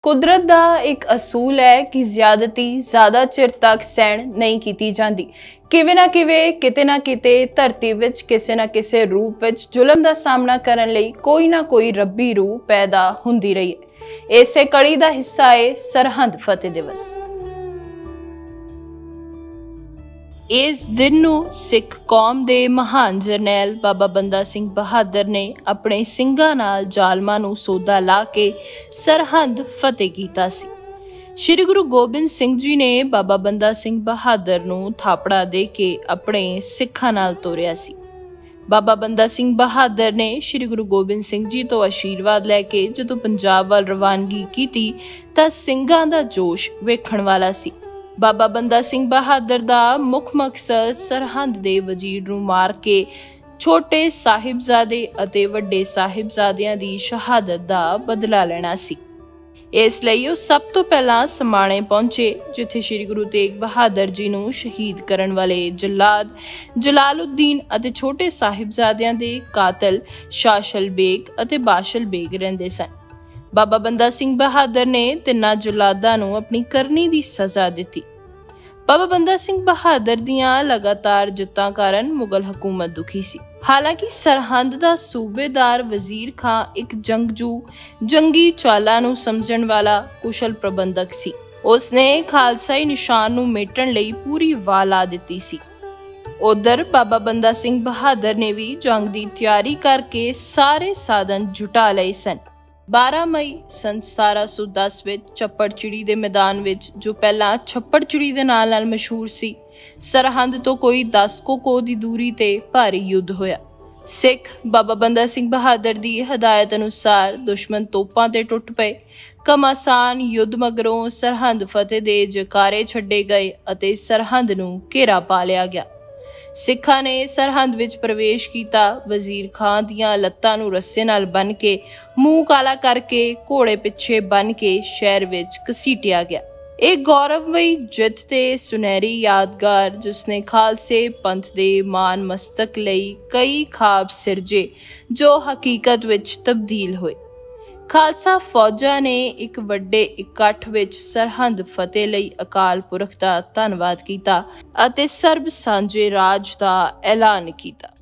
कुदरत दा एक असूल है कि ज्यादती ज्यादा चिर तक सहन नहीं की जाती। किवे ना किवे किते ना किते धरती विच किसे ना किसे रूप विच जुलम दा सामना करन लई कोई ना कोई रब्बी रूह पैदा हुंदी रही है। इसे कड़ी दा हिस्सा है सरहद फतेह दिवस। इस दिन नूं सिख कौम दे महान जरनैल बाबा बंदा सिंह बहादुर ने अपने ਸਿੰਘਾਂ नाल जालमां नूं सौदा ला के सरहद फतेह कीता सी। श्री गुरु गोबिंद सिंह जी ने बाबा बंदा सिंह बहादुर नूं थापड़ा दे के अपने सिखां नाल तोरिया सी। बाबा बंदा सिंह बहादुर ने श्री गुरु गोबिंद सिंह जी तो आशीर्वाद लैके जदों पंजाब वाल रवानगी कीती तां ਸਿੰਘਾਂ दा जोश वेखण वाला सी। बाबा बंदा सिंह बहादुर दा मुख मकसद सरहद दे वजीर नूं मार के छोटे साहिबजादे अते वड्डे साहिबजादियां दी शहादत दा बदला लेना सी। इस लई ओह सब तो पहला समाणे पहुंचे जिथे श्री गुरु तेग बहादुर जी नूं शहीद करन वाले जलाद जलालुद्दीन अते छोटे साहिबजादियां दे कातल शाशल बेग अते बाशल बेग रहिंदे सन। बाबा बंदा सिंह बहादुर ने तिन्ना जुलादा नूं अपनी करनी दी सजा दिती। बाबा बंदा सिंह बहादुर दियां लगातार जित्तां कारण मुगल हुकूमत दुखी सी। हालांकि सरहद दा सूबेदार वजीर खां एक जंगजू जंगी चालां नूं समझण वाला कुशल प्रबंधक सी। उसने खालसाई निशान नूं मेटण लई पूरी वाह ला दित्ती सी। उधर बाबा बंदा सिंह बहादुर ने भी जंग दी तैयारी करके सारे साधन जुटा लए सन। 12 मई सन 1710 विच छप्पड़चिड़ी दे मैदान विच जो पहला छप्पड़चिड़ी दे नाल मशहूर सी, सरहद तो कोई 10 कोह दी दूरी ते भारी युद्ध होया। सिख बाबा बंदा सिंह बहादुर दी हदायत अनुसार दुश्मन तोपां ते टुट पए। घमासान युद्ध मगरों सरहद फतेह दे जकारे छड्डे गए अते सरहद नूं घेरा पा लिया गया। सिखां ने सरहद विच प्रवेश कीता। वजीर खां दियां लत्तां नूं रस्से नाल बन के मूंह काला करके घोड़े पिछे बन के शहर विच घसीटिया गया। एक गौरवमयी जित ते सुनहरी यादगार जिसने खालसे पंथ दे मान मस्तक लई कई खाब सिरजे जो हकीकत विच तब्दील होए। खालसा फौजा ने एक वड्डे इकट्ठ विच सरहद फतेह लई अकाल पुरख दा धन्नवाद कीता अते सर्ब सांझे राज दा ऐलान कीता।